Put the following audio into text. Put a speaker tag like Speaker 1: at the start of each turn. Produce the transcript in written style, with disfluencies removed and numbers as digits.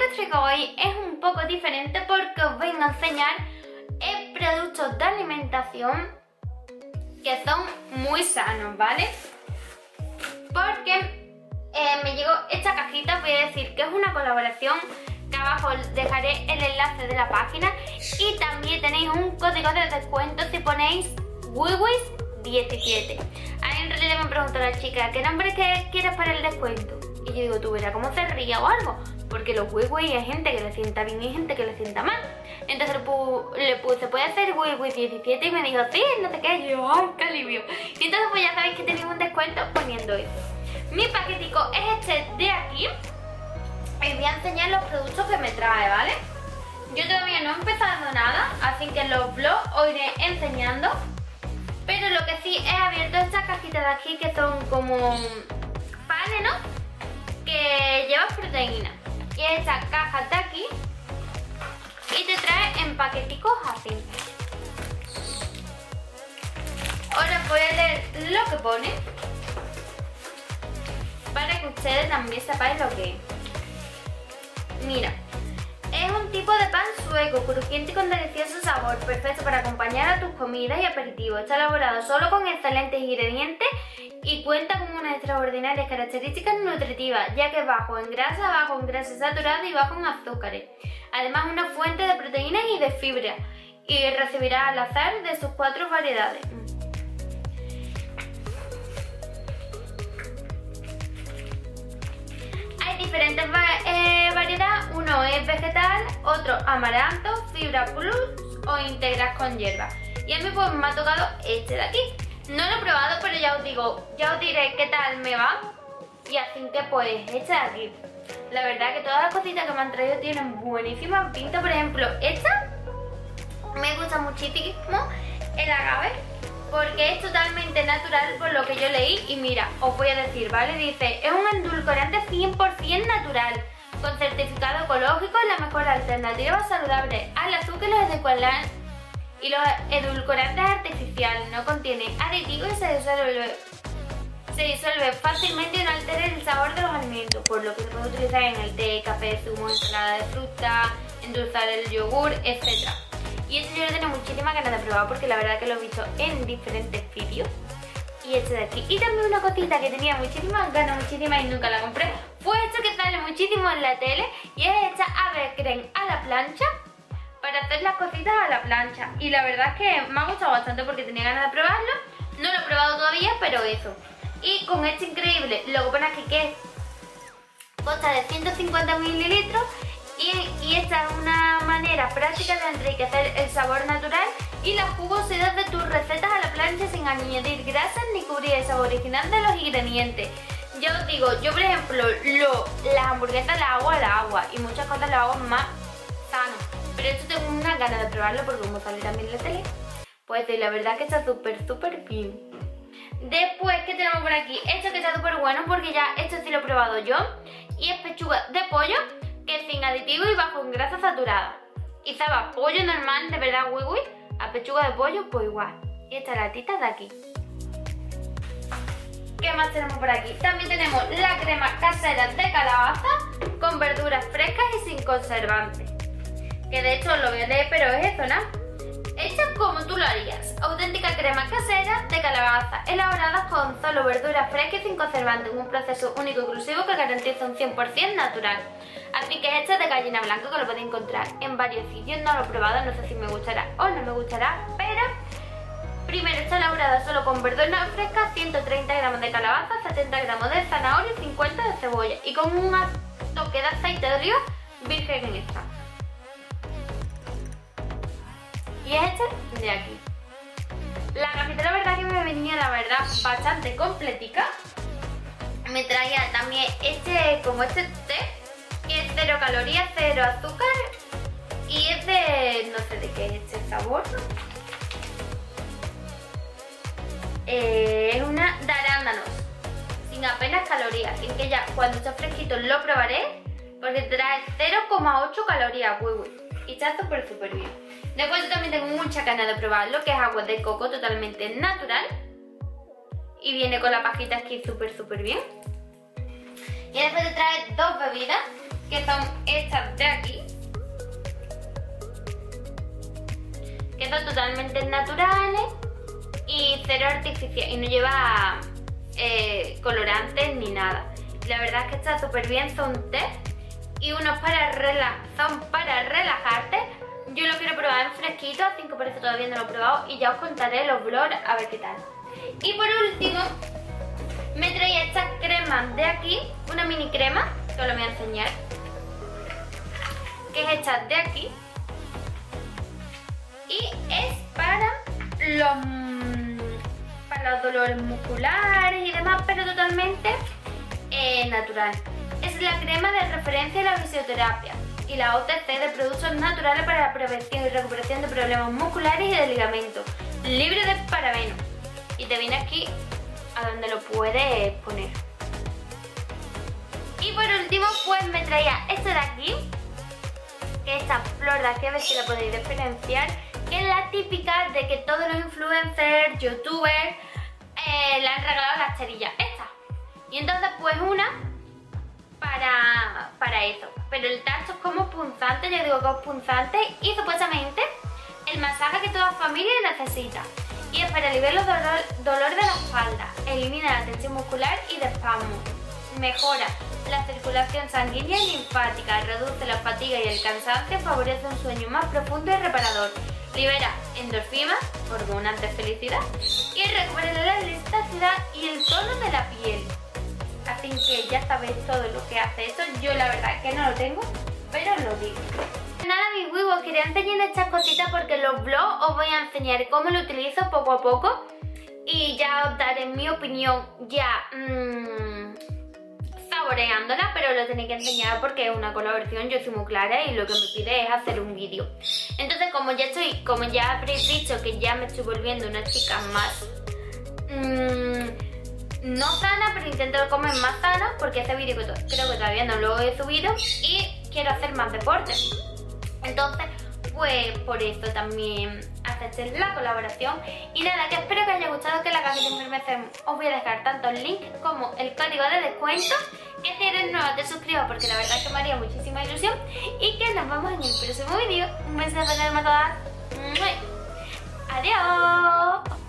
Speaker 1: que os traigo hoy es un poco diferente porque os vengo a enseñar productos de alimentación que son muy sanos, ¿vale? Porque me llegó esta cajita, voy a decir que es una colaboración, que abajo os dejaré el enlace de la página y también tenéis un código de descuento si ponéis WIWIS17. Ahí en realidad me preguntó la chica, ¿qué nombre quieres para el descuento? Y yo digo, tú verás cómo se ría o algo, porque los WIWIS hay gente que le sienta bien y hay gente que le sienta mal. Entonces le puse, ¿puede hacer WIWIS17? Y me dijo, sí, no sé qué. Y yo, ¡ay, qué alivio! Y entonces pues ya sabéis que tenéis un descuento poniendo eso. Mi paquetico es este de aquí. Y voy a enseñar los productos que me trae, ¿vale? Yo todavía no he empezado nada, así que en los vlogs os iré enseñando. Pero lo que sí he abierto estas cajitas de aquí que son como panes, ¿no? Que llevan proteína. Y estas cajas de aquí y te trae en paqueticos así. Ahora voy a leer lo que pone para que ustedes también sepáis lo que es. Mira, es un tipo de pan sueco, crujiente y con delicioso sabor, perfecto para acompañar a tus comidas y aperitivos. Está elaborado solo con excelentes ingredientes y cuenta con unas extraordinarias características nutritivas, ya que es bajo en grasa saturada y bajo en azúcares. Además, una fuente de proteínas y de fibra, y recibirá al azar de sus 4 variedades. Hay diferentes variedades, uno es vegetal, otro amaranto, fibra plus o integras con hierba. Y a mí pues me ha tocado este de aquí. No lo he probado, pero ya os diré qué tal me va. Y así que pues este de aquí. La verdad que todas las cositas que me han traído tienen buenísima pinta. Por ejemplo, esta me gusta muchísimo, el agave, porque es totalmente natural por lo que yo leí. Y mira, os voy a decir, ¿vale? Dice, es un endulcorante 100% natural, con certificado ecológico, la mejor alternativa saludable al azúcar y los edulcorantes artificiales. No contiene aditivos y se disuelve fácilmente y no altera el sabor de los alimentos, por lo que se puede utilizar en el té, café, zumo, ensalada de fruta, endulzar el yogur, etc. Y este yo lo tengo muchísimas ganas de probar porque la verdad que lo he visto en diferentes vídeos. Y este de aquí. Y también una cosita que tenía muchísimas ganas, y nunca la compré, fue esto que sale muchísimo en la tele, y es esta ave creme a la plancha, para hacer las cositas a la plancha. Y la verdad es que me ha gustado bastante porque tenía ganas de probarlo. No lo he probado todavía, pero eso. Y con este increíble, lo que pone aquí que consta de 150 mililitros. Y esta es una manera práctica de enriquecer el sabor natural y la jugosidad de tus recetas a la plancha sin añadir grasas ni cubrir el sabor original de los ingredientes. Ya os digo, yo por ejemplo las hamburguesas las hago al agua y muchas cosas las hago más sano. Pero esto tengo unas ganas de probarlo porque como sale también en la tele, pues la verdad que está súper bien. Después, ¿qué tenemos por aquí? Esto que está súper bueno porque ya esto sí lo he probado yo. Y es pechuga de pollo, que es sin aditivos y bajo en grasa saturada. Y sabe a pollo normal, de verdad, a pechuga de pollo, pues igual. Y esta latita de aquí. ¿Qué más tenemos por aquí? También tenemos la crema casera de calabaza con verduras frescas y sin conservantes. Que de hecho lo voy a leer, pero es eso, ¿no? Hecha como tú lo harías. Auténtica crema casera de calabaza, elaborada con solo verduras frescas y sin conservantes, un proceso único y exclusivo que garantiza un 100% natural. Así que este es de gallina blanca, que lo podéis encontrar en varios sitios. No lo he probado, no sé si me gustará o no me gustará, pero primero está elaborada solo con verduras frescas, 130 gramos de calabaza, 70 gramos de zanahoria y 50 de cebolla, y con un toque de aceite de oliva virgen en extra. Y es este de aquí. La cajita la verdad que me venía la verdad bastante completica. Me traía también como este té, que es 0 calorías, 0 azúcar, y es de, no sé de qué es este sabor. Es una de arándanos, sin apenas calorías. Así que ya cuando esté fresquito lo probaré, porque trae 0,8 calorías, y está súper bien. Después yo también tengo mucha ganas de probarlo, que es agua de coco totalmente natural. Y viene con la pajita aquí súper bien. Y después te trae 2 bebidas, que son estas de aquí, que son totalmente naturales y cero artificial y no lleva colorantes ni nada. La verdad es que está súper bien, son té y unos son para relajarte. Yo lo quiero probar en fresquito, así que por eso todavía no lo he probado y ya os contaré los vlogs a ver qué tal. Y por último me traía estas cremas de aquí, una mini crema, que os lo voy a enseñar, que es esta de aquí y es para los dolores musculares y demás, pero totalmente natural. Es la crema de referencia de la fisioterapia y la OTC de productos naturales para la prevención y recuperación de problemas musculares y de ligamentos, libre de parabenos. Y te viene aquí a donde lo puedes poner. Y por último pues me traía esto de aquí, que es esta flor de aquí, a ver si la podéis diferenciar, que es la típica de que todos los influencers, youtubers le han regalado las cerillas esta. Y entonces pues una para eso. Pero el tacto es como punzante, yo digo que es punzante y supuestamente el masaje que toda familia necesita. Y es para aliviar los dolores de la espalda, elimina la tensión muscular y de espasmo, mejora la circulación sanguínea y linfática, reduce la fatiga y el cansancio, favorece un sueño más profundo y reparador, libera endorfinas, hormonas de felicidad y recupera la elasticidad y el tono de la piel. Así que ya sabéis todo lo que hace esto. Yo la verdad es que no lo tengo, pero lo digo. Nada, mis huevos, quería enseñar estas cositas porque en los vlogs os voy a enseñar cómo lo utilizo poco a poco y ya os daré mi opinión ya saboreándola, pero lo tenéis que enseñar porque es una colaboración, yo soy muy clara y lo que me pide es hacer un vídeo. Entonces como ya habréis dicho que ya me estoy volviendo una chica más no sana, pero intento comer más sana porque este vídeo creo que todavía no lo he subido y quiero hacer más deporte. Entonces pues por eso también acepté la colaboración y nada, que espero que os haya gustado, que en la cajita de información os voy a dejar tanto el link como el código de descuento, que si eres nueva te suscribas porque la verdad es que me haría muchísima ilusión y que nos vemos en el próximo vídeo. Un beso enorme a todas. Adiós.